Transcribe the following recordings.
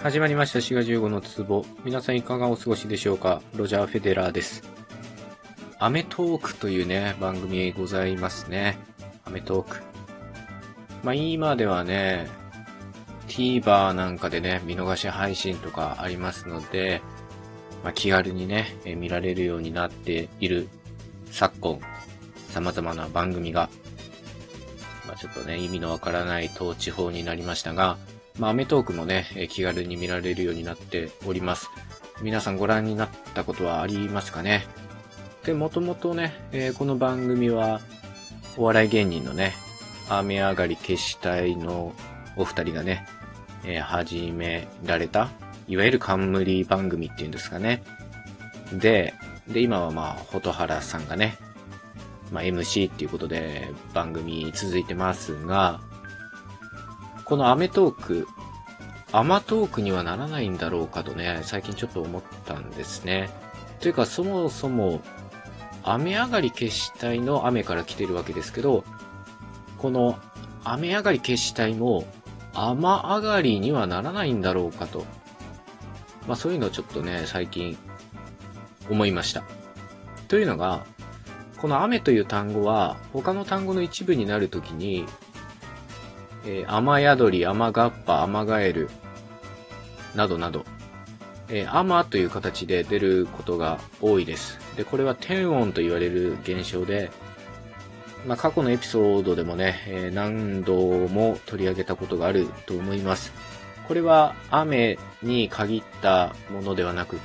始まりました滋賀15の壺。皆さんいかがお過ごしでしょうか。ロジャー・フェデラーです。アメトークというね、番組ございますね。アメトーク。今ではね、TVer なんかでね、見逃し配信とかありますので、気軽にね、見られるようになっている昨今、様々な番組が、ちょっとね、意味のわからない統治法になりましたが、アメトークもね、気軽に見られるようになっております。皆さんご覧になったことはありますかね。で、もともとね、この番組は、お笑い芸人のね、雨上がり決死隊のお二人がね、始められた、いわゆる冠番組っていうんですかね。で、今は蛍原さんがね、MC っていうことで番組続いてますが、このアメトーク、アマトークにはならないんだろうかとね、最近ちょっと思ったんですね。というか、そもそも、雨上がり決死隊の雨から来てるわけですけど、この雨上がり決死隊も、雨上がりにはならないんだろうかと。そういうのをちょっとね、最近思いました。というのが、この雨という単語は、他の単語の一部になるときに、雨宿り、雨がっぱ、雨ガエル、などなど、雨という形で出ることが多いです。で、これは天音と言われる現象で、過去のエピソードでもね、何度も取り上げたことがあると思います。これは雨に限ったものではなくって、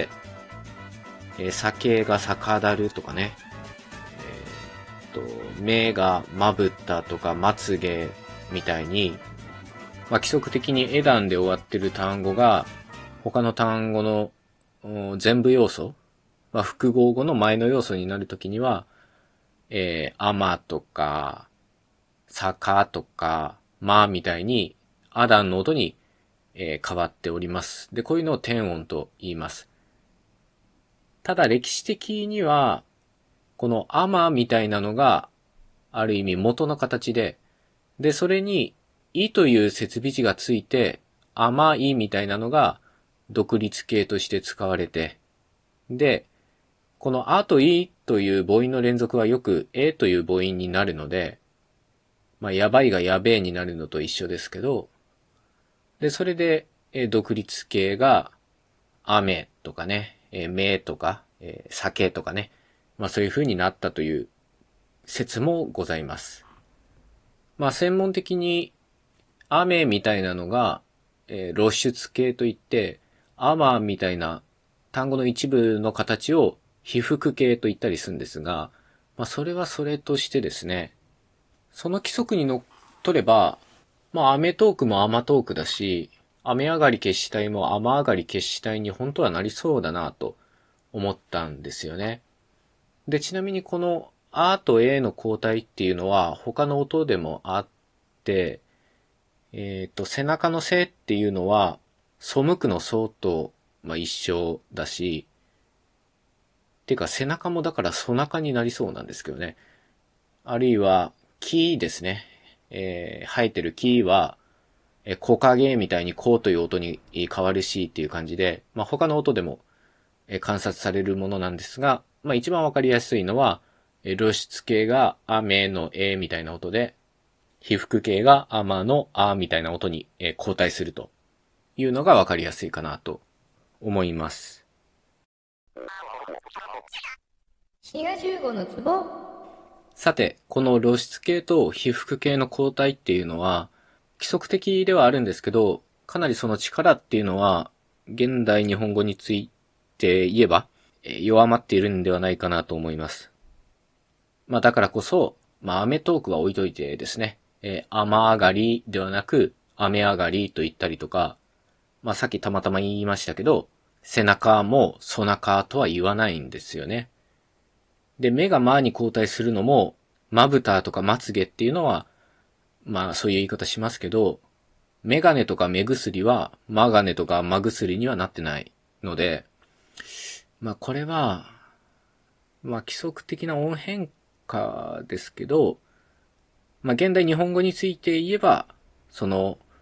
酒が酒だるとかね、目がまぶったとかまつげみたいに、規則的にエ段で終わってる単語が、他の単語の全部要素、複合語の前の要素になるときには、雨とか、坂とか、みたいに、アダンの音に、変わっております。で、こういうのを天音と言います。ただ歴史的には、この雨みたいなのが、ある意味元の形で、それに、いという設備値がついて、甘いみたいなのが独立形として使われて、で、このあといという母音の連続はよくという母音になるので、やばいがやべえになるのと一緒ですけど、で、それで、独立形が雨とかね、めとか、酒とかね、そういう風になったという説もございます。専門的に雨みたいなのが、露出形といって、雨みたいな単語の一部の形を被覆形と言ったりするんですが、それはそれとしてですね、その規則にのっとれば、アメトークもアマトークだし、雨上がり決死隊も雨上がり決死隊に本当はなりそうだなと思ったんですよね。で、ちなみにこのあと A の交代っていうのは他の音でもあって、背中の背っていうのは、背くのそうと、一緒だし、っていうか背中もだから背中になりそうなんですけどね。あるいは、木ですね。生えてる木は、木陰みたいにこうという音に変わるしっていう感じで、他の音でも観察されるものなんですが、一番わかりやすいのは、露出形が雨のみたいな音で、被覆形が雨のみたいな音に交代するというのがわかりやすいかなと思います。 滋賀15のツボ。 さて、この露出形と被覆形の交代っていうのは、規則的ではあるんですけど、かなりその力っていうのは、現代日本語について言えば、弱まっているんではないかなと思います。だからこそ、アメトークは置いといてですね、雨上がりではなく、雨上がりと言ったりとか、さっきたまたま言いましたけど、背中も背中とは言わないんですよね。で、目がに交代するのも、まぶたとかまつげっていうのは、そういう言い方しますけど、メガネとか目薬は、マガネとかマ薬にはなってないので、これは、規則的な音変化ですけど、現代日本語について言えば、その、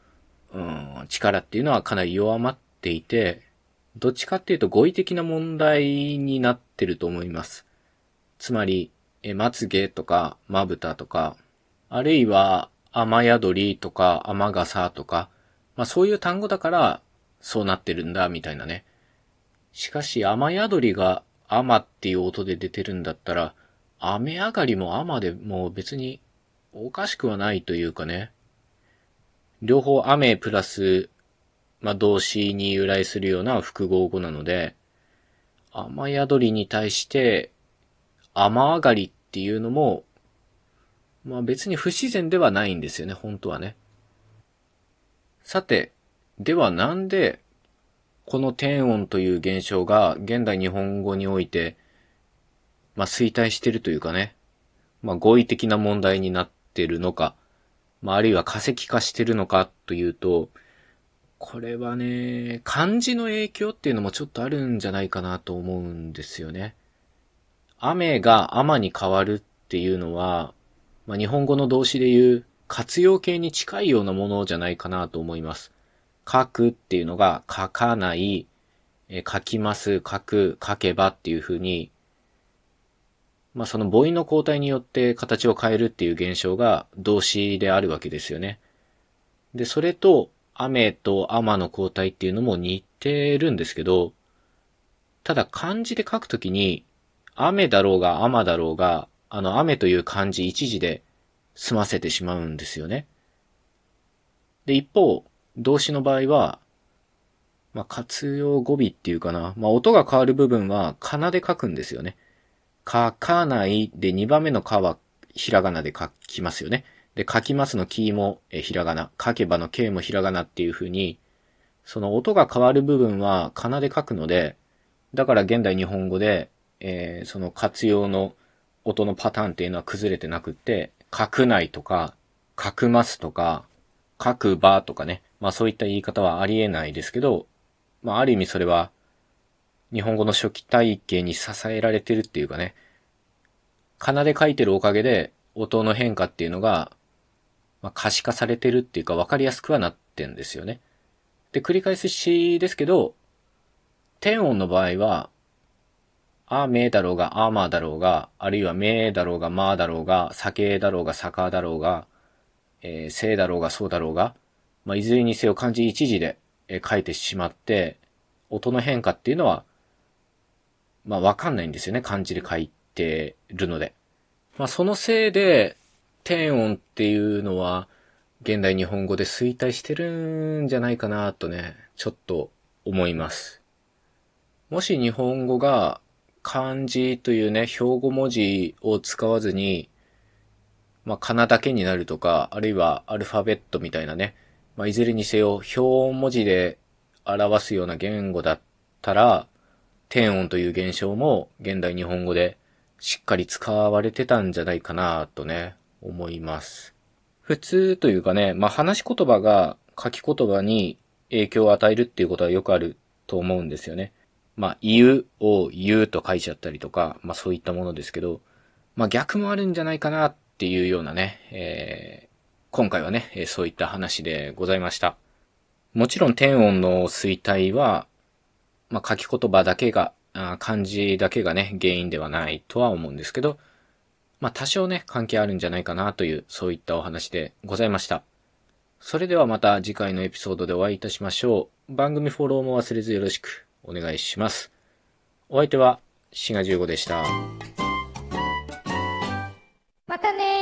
力っていうのはかなり弱まっていて、どっちかっていうと語彙的な問題になってると思います。つまり、まつげとかまぶたとか、あるいは雨宿りとか雨傘とか、そういう単語だからそうなってるんだみたいなね。しかし雨宿りが雨っていう音で出てるんだったら、雨上がりも雨でもう別におかしくはないというかね。両方雨プラス、動詞に由来するような複合語なので、雨宿りに対して雨上がりっていうのも、別に不自然ではないんですよね、本当はね。さて、ではなんで、この転音という現象が現代日本語において、衰退してるというかね、語彙的な問題になってるのか、あるいは化石化してるのかというと、これはね、漢字の影響っていうのもちょっとあるんじゃないかなと思うんですよね。雨が雨に変わるっていうのは、日本語の動詞で言う活用形に近いようなものじゃないかなと思います。書くっていうのが書かない、書きます、書く、書けばっていう風に、その母音の交代によって形を変えるっていう現象が動詞であるわけですよね。で、それと雨と雨の交代っていうのも似てるんですけど、ただ漢字で書くときに、雨だろうが雨だろうが、雨という漢字一字で済ませてしまうんですよね。で、一方、動詞の場合は、活用語尾っていうかな。音が変わる部分は、かなで書くんですよね。書かないで2番目のかはひらがなで書きますよね。で、書きますのきもひらがな。書けばのけもひらがなっていう風に、その音が変わる部分はかなで書くので、だから現代日本語で、その活用の音のパターンっていうのは崩れてなくって、書くないとか、書くますとか、書くばとかね。そういった言い方はありえないですけど、ある意味それは、日本語の初期体系に支えられてるっていうかね、仮名で書いてるおかげで、音の変化っていうのが、可視化されてるっていうか分かりやすくはなってんですよね。で、繰り返しですけど、転音の場合は、あめだろうが、あまだろうが、あるいはめだろうが、まだろうが、酒だろうが、坂だろうが、せだろうが、そうだろうが、いずれにせよ漢字一字で書いてしまって、音の変化っていうのは、わかんないんですよね、漢字で書いてるので。そのせいで、転音っていうのは、現代日本語で衰退してるんじゃないかなとね、ちょっと思います。もし日本語が漢字というね、標語文字を使わずに、かなだけになるとか、あるいはアルファベットみたいなね、いずれにせよ表文字で表すような言語だったら、転音という現象も現代日本語でしっかり使われてたんじゃないかなとね、思います。普通というかね、話し言葉が書き言葉に影響を与えるっていうことはよくあると思うんですよね。言うを言うと書いちゃったりとか、そういったものですけど、逆もあるんじゃないかなっていうようなね、今回はね、そういった話でございました。もちろん転音の衰退は、書き言葉だけが、漢字だけがね、原因ではないとは思うんですけど、多少ね、関係あるんじゃないかなという、そういったお話でございました。それではまた次回のエピソードでお会いいたしましょう。番組フォローも忘れずよろしくお願いします。お相手は、しが15でした。 またねー。